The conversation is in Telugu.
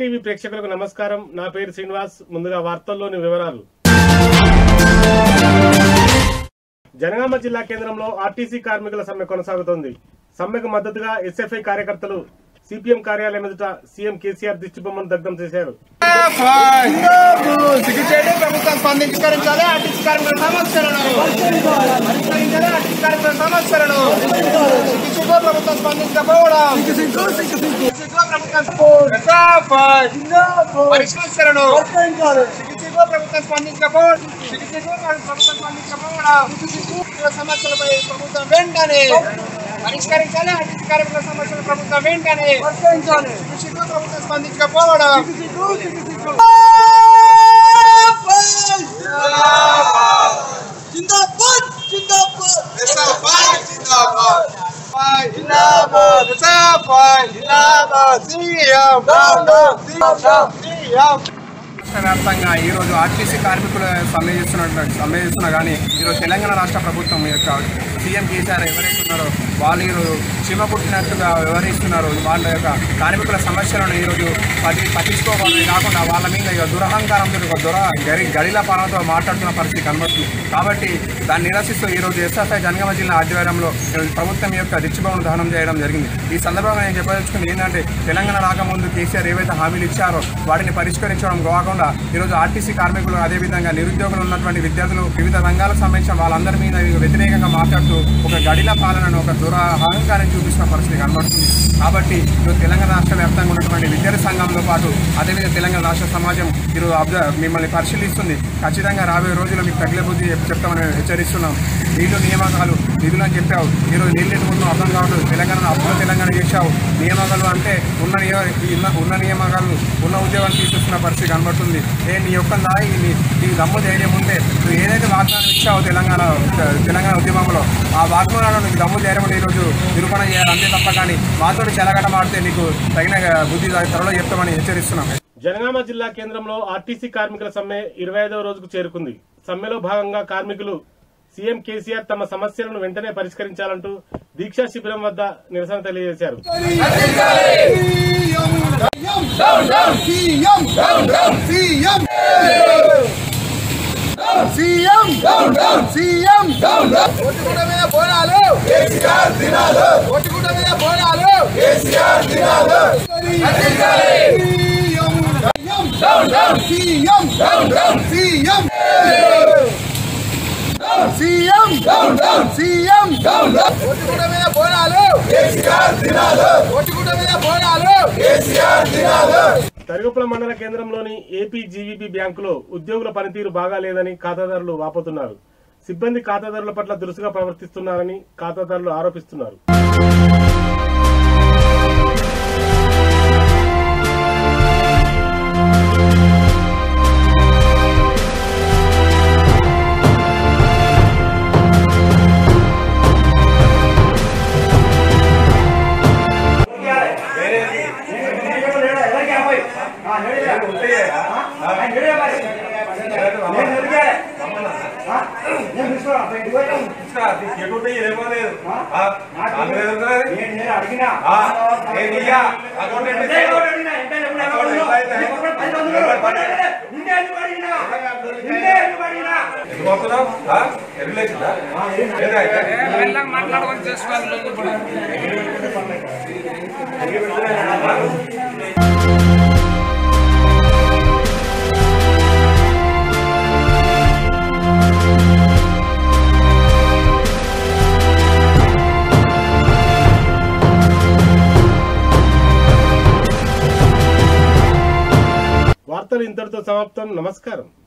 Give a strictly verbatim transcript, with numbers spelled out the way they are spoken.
టీవీ ప్రేక్షకులకు నమస్కారం. నా పేరు శ్రీనివాస్. ముందుగా వార్తల్లోని వివరాలు. జనగామ జిల్లా కేంద్రంలో ఆర్టీసీ కార్మికుల సమ్మె కొనసాగుతోంది. సమ్మెకు మద్దతుగా ఎస్ఎఫ్ఐ కార్యకర్తలు సిపిఎం కార్యాలయం ఎదుట సీఎం కేసీఆర్ దిష్టిబొమ్మను దగ్ధం చేశారు. ప్రభుత్వం స్పందించుకరించాలి, ఆర్టీసీ కార్మికుల సమస్యలను పరిష్కరించాలి, ఆర్టీసీ కార్మికుల సమస్యలను ప్రభుత్వం స్పందించకపోవడం పరిష్కరించాలను ప్రభుత్వం స్పందించకపోవడం ప్రభుత్వం స్పందించకపోవడం సమస్యలపై ప్రభుత్వం వెంటనే పరిష్కరించాలి, ఆర్టీసీ కార్మికుల సమస్యలు ప్రభుత్వం వెంటనే ప్రభుత్వం స్పందించకపోవడం వ్యాప్తంగా ఈరోజు ఆర్టీసీ కార్మికులు సమ్మె చేస్తున్నట్టు సమ్మె చేస్తున్నా కానీ ఈరోజు తెలంగాణ రాష్ట్ర ప్రభుత్వం యొక్క సీఎం కేసీఆర్ ఎవరైతే ఉన్నారో వాళ్ళు ఈరోజు చీమ పుట్టినట్టుగా వ్యవహరిస్తున్నారు. వాళ్ళ యొక్క కార్మికుల సమస్యలను ఈరోజు పట్టి పట్టించుకోవాలని కాకుండా వాళ్ళ మీద ఇక దురహంకారంతో ఒక దుర గరి గడిల పాలనతో మాట్లాడుతున్న పరిస్థితి కనబడుతుంది. కాబట్టి దాన్ని నిరసిస్తూ ఈరోజు ఎస్ఎఫ్ఐ జనగామ జిల్లా ఆధ్వర్యంలో ప్రభుత్వం యొక్క దిష్టిబొమ్మను దహనం చేయడం జరిగింది. ఈ సందర్భంగా నేను చెప్పదలుచుకుంది ఏంటంటే తెలంగాణ రాకముందు కేసీఆర్ ఏవైతే హామీలు ఇచ్చారో వాటిని పరిష్కరించడం కాకుండా ఈరోజు ఆర్టీసీ కార్మికులు అదేవిధంగా నిరుద్యోగులు ఉన్నటువంటి విద్యార్థులు వివిధ రంగాలకు సంబంధించిన వాళ్ళందరి మీద వ్యతిరేకంగా మాట్లాడుతూ ఒక గడిల పాలనను ఒక దుర అహంకారం చూపించిన పరిస్థితి కనబడుతుంది. కాబట్టి ఈరోజు తెలంగాణ రాష్ట్ర వ్యాప్తంగా ఉన్నటువంటి విద్యార్థి సంఘంతో పాటు అదేవిధంగా తెలంగాణ రాష్ట్ర సమాజం ఈరోజు అబ్జర్వ్ మిమ్మల్ని పరిశీలిస్తుంది. ఖచ్చితంగా రాబోయే రోజుల్లో మీకు తగిలే బుద్ధి చెప్తామని హెచ్చరిస్తున్నాం. నీళ్లు నియామకాలు నిధులు అని చెప్పావు, ఈరోజు నీళ్ళు ఎదుగుతున్నావు అర్థం కావట్లేదు. తెలంగాణ అప్పుల తెలంగాణ చేశావు. నియామకాలు అంటే ఉన్న ఉన్న నియామకాలు ఉన్న ఉద్యోగాలు తీసుకొస్తున్న పరిస్థితి కనబడుతుంది. ఏ నీ యొక్క దాయి నీ దమ్ము ధైర్యం ఉంటే నువ్వు ఏదైతే వాగ్దానం ఇచ్చావో తెలంగాణ తెలంగాణ ఉద్యమంలో ఆ వాగ్దానాలను నీకు దమ్ము ధైర్యం ఉంటే ఈరోజు నిరూపణ చేయాలి. అంతే తప్ప కానీ మాతో చెలగట మాడితే నీకు తగిన బుద్ధి త్వరలో చెప్తామని హెచ్చరిస్తున్నాం. జనగామ జిల్లా కేంద్రంలో ఆర్టీసీ కార్మికుల సమ్మె ఇరవై ఐదవ రోజుకు చేరుకుంది. సమ్మెలో భాగంగా కార్మికులు సీఎం కేసీఆర్ తమ సమస్యలను వెంటనే పరిష్కరించాలంటూ దీక్షా శిబిరం వద్ద నిరసన తెలియజేశారు. CM down down CM down down ఒట్టుగుడ మీద పోరాలు కేసీఆర్ దినాలు ఒట్టుగుడ మీద పోరాలు కేసీఆర్ దినాలు. తరుగుపుల మండల కేంద్రంలోని ఏపీ జీవీబీ బ్యాంకులో ఉద్యోగుల పనితీరు బాగా లేదని ఖాతాదారులు వాపోతున్నారు. సిబ్బంది ఖాతాదారుల పట్ల దురుసుగా ప్రవర్తిస్తున్నారని ఖాతాదారులు ఆరోపిస్తున్నారు. మాట్లాడుకొని చేసుకోవాలి. వార్తలు ఇంతటితో సమాప్తం. నమస్కారం.